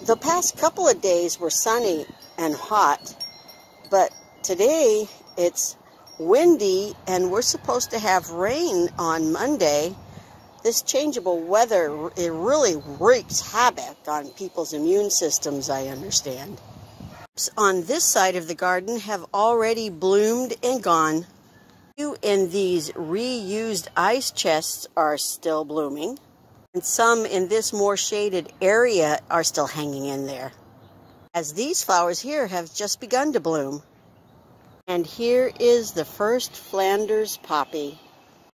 The past couple of days were sunny and hot, but today it's windy and we're supposed to have rain on Monday. This changeable weather, it really wreaks havoc on people's immune systems, I understand. On this side of the garden have already bloomed and gone. Few in these reused ice chests are still blooming, and some in this more shaded area are still hanging in there, as these flowers here have just begun to bloom. And here is the first Flanders poppy.